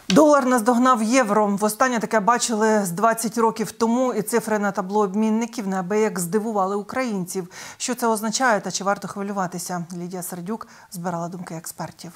Долар наздогнав євро. Востаннє таке бачили з 20 років тому, і цифри на табло обмінників неабияк здивували українців. Що це означає та чи варто хвилюватися? Лідія Сердюк збирала думки експертів.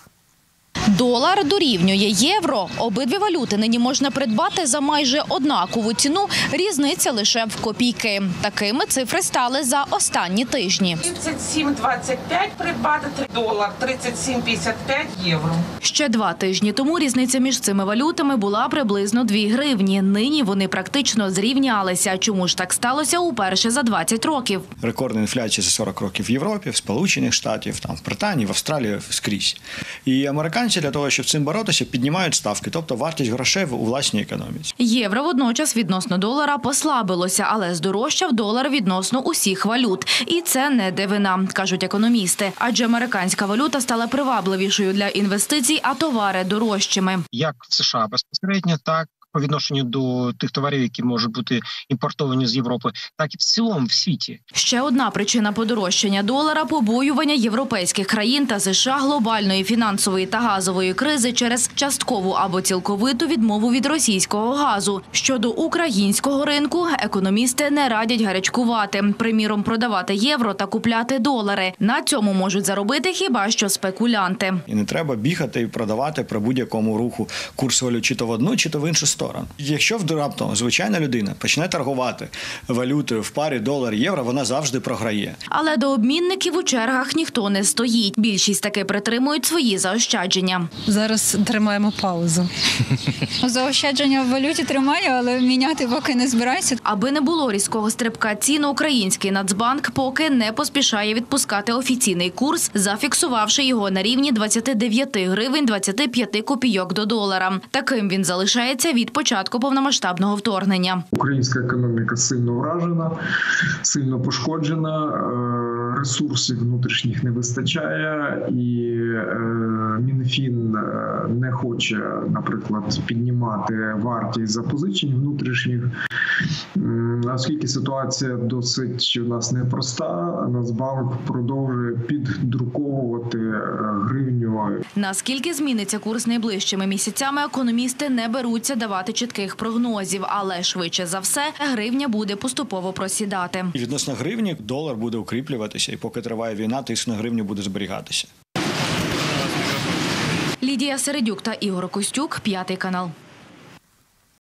Долар дорівнює євро. Обидві валюти нині можна придбати за майже однакову ціну. Різниця лише в копійки. Такими цифри стали за останні тижні. 37,25 придбати долар, 37,55 євро. Ще 2 тижні тому різниця між цими валютами була приблизно 2 гривні. Нині вони практично зрівнялися. Чому ж так сталося уперше за 20 років? Рекордна інфляція за 40 років в Європі, в Сполучених Штатах, в Британії, в Австралії, скрізь. І американці для того, щоб цим боротися, піднімають ставки, тобто вартість грошей у власній економіці. Євро водночас відносно долара послабилося, але здорожчав долар відносно усіх валют. І це не дивина, кажуть економісти. Адже американська валюта стала привабливішою для інвестицій, а товари дорожчими. Як в США безпосередньо, так по відношенню до тих товарів, які можуть бути імпортовані з Європи, так і в цілому в світі. Ще одна причина подорожчання долара – побоювання європейських країн та США глобальної фінансової та газової кризи через часткову або цілковиту відмову від російського газу. Щодо українського ринку, економісти не радять гарячкувати. Приміром, продавати євро та купляти долари. На цьому можуть заробити хіба що спекулянти. І не треба бігати і продавати при будь-якому руху курс валют чи то в одну, чи то в іншу сторону. Якщо раптом звичайна людина почне торгувати валютою в парі долар-євро, вона завжди програє. Але до обмінників у чергах ніхто не стоїть. Більшість таки притримують свої заощадження. Зараз тримаємо паузу. Заощадження в валюті тримаю, але міняти поки не збираюся. Аби не було різкого стрибка цін, український Нацбанк поки не поспішає відпускати офіційний курс, зафіксувавши його на рівні 29 гривень 25 копійок до долара. Таким він залишається від початку повномасштабного вторгнення. Українська економіка сильно вражена, сильно пошкоджена, ресурсів внутрішніх не вистачає і Мінфін не хоче, наприклад, піднімати вартість запозичень внутрішніх. Оскільки ситуація досить у нас непроста, Нацбанк продовжує піддруковувати гривню. Наскільки зміниться курс найближчими місяцями, економісти не беруться давати чітких прогнозів, але швидше за все гривня буде поступово просідати. Відносно гривні долар буде укріплюватися, і поки триває війна, тиск на гривню буде зберігатися. Лідія Сердюк та Ігор Костюк, 5 канал.